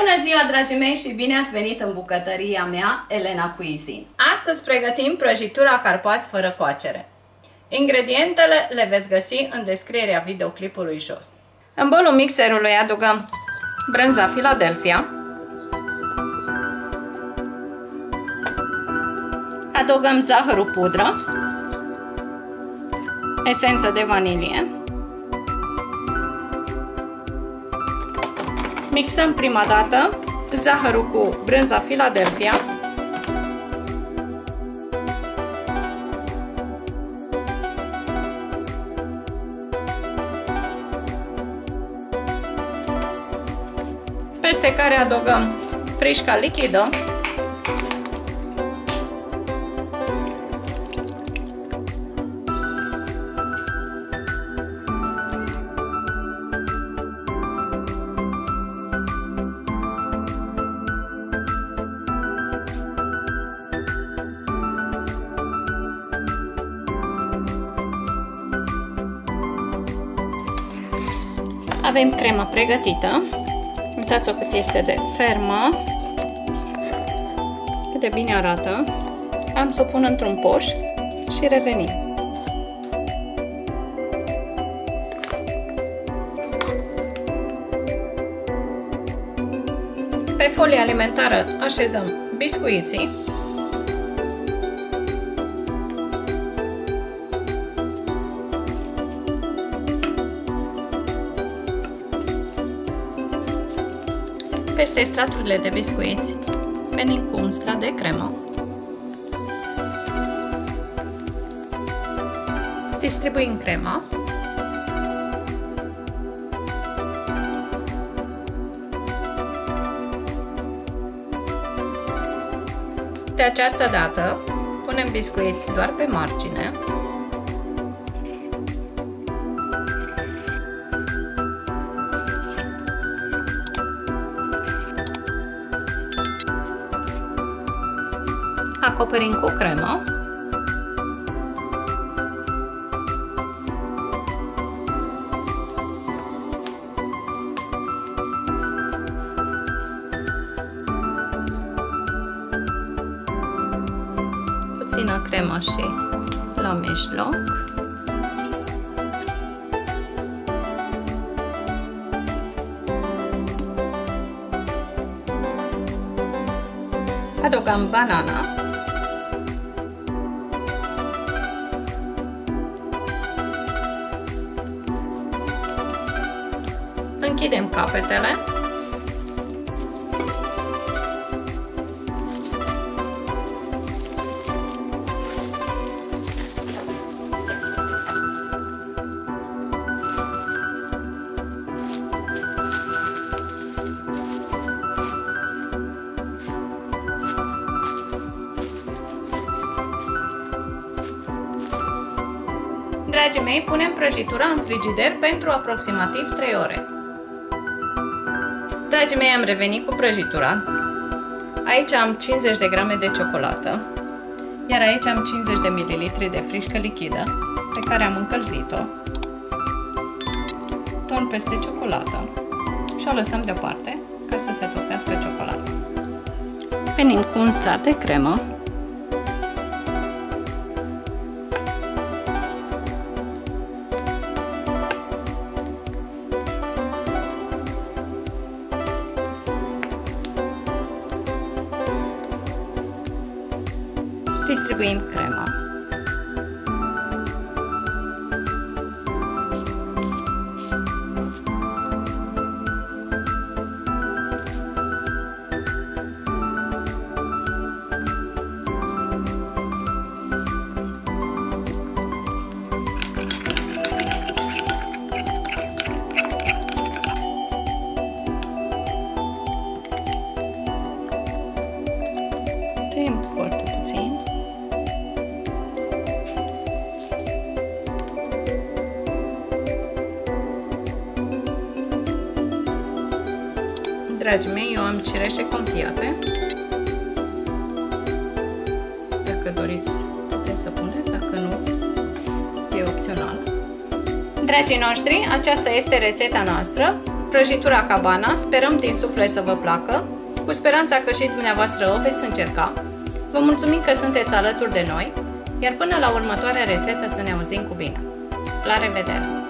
Bună ziua, dragii mei, și bine ați venit în bucătăria mea, Elena Cuisine. Astăzi pregătim prăjitura carpați fără coacere. Ingredientele le veți găsi în descrierea videoclipului jos. În bolul mixerului adăugăm brânza Philadelphia, adăugăm zahărul pudră, esență de vanilie. Mixăm prima dată zahărul cu brânza Philadelphia. Peste care adăugăm frișca lichidă. Avem crema pregătită. Uitați-o cât este de fermă, cât de bine arată. Am să o pun într-un poș și revenim. Pe folie alimentară așezăm biscuiții. Peste straturile de biscuiți venim cu un strat de cremă. Distribuim crema. De această dată punem biscuiți doar pe margine. Acoperim cu cremă. Puțină cremă și la mijloc. Adăugăm banana. Închidem capetele. Dragii mei, punem prăjitura în frigider pentru aproximativ 3 ore. Dragii mei, am revenit cu prăjitura. Aici am 50 de grame de ciocolată, iar aici am 50 de ml de frișcă lichidă pe care am încălzit-o. Torn peste ciocolată și o lăsăm deoparte ca să se topească ciocolata. Venim cu un strat de cremă. Distribuim crema. Tăiem foarte puțin. Dragii mei, eu am cireșe confiate. Dacă doriți, puteți să puneți, dacă nu, e opțional. Dragii noștri, aceasta este rețeta noastră. prăjitura cabana, sperăm din suflet să vă placă, cu speranța că și dumneavoastră o veți încerca. Vă mulțumim că sunteți alături de noi, iar până la următoarea rețetă să ne auzim cu bine. La revedere!